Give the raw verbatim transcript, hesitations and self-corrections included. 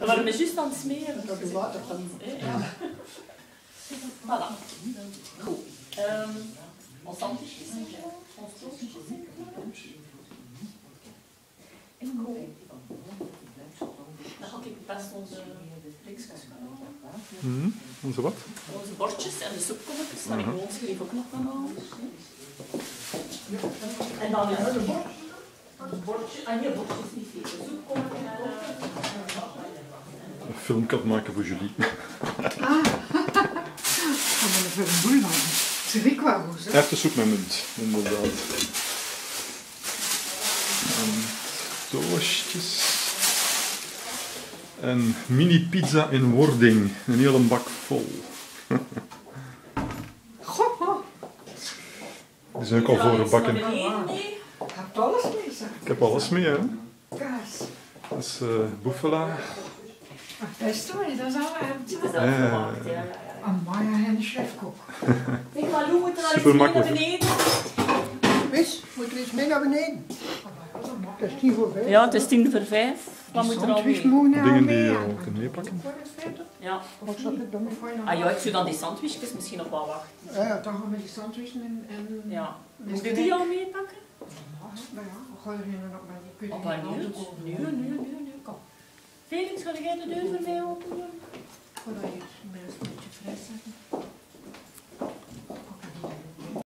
We waren me juist aan het smeren. Dat is water dan. Ja. Voilà. Goed. Um, ons sandwichjes. Ons toastjes. Dan ga ik best onze blikjes gaan halen. Onze wat? Onze bordjes en de soepkommetjes. Dat ik gewoon schreef ook nog van halen. En dan is het een bord. Een bordje. Ah nee, bordje is niet veel. Soepkommetjes. Een filmpje maken voor Julie. Ah, gaan we even een boel maken. Drie kwartels, hè? Echte soep met munt, inderdaad. En toastjes. En mini pizza in wording. Een hele bak vol. Goh, Die zijn ook al voorgebakken. je hebt alles mee, zeg. Ik heb alles mee, hè. Kaas. Dat is uh, boefela. Ach, dat is toch, dat is al Het is een... zelf gemaakt, ja, ja, ja. Amaya en chefkok. Zeg maar, Lou moet er al Super eens mee naar makkelijk. beneden. Wis, moet er eens mee naar beneden. Dat is tien voor vijf. Ja, het is tien voor vijf. Wat moet er al mee? Dingen die je al kunt meepakken. Ja. Wat zal ik dan voor je Ah ja, ik zou dan die sandwichjes misschien nog wel wachten. Ja, dan gaan we die sandwichen en... en Ja. en Moet je die al meepakken? Nou ja, we gaan er nu nog maar die Op kunnen een nieuw? Nu, nu, nu, nu, kom. Felix, ga jij de deur voor mij openen? Voordat je het een beetje fris zetten.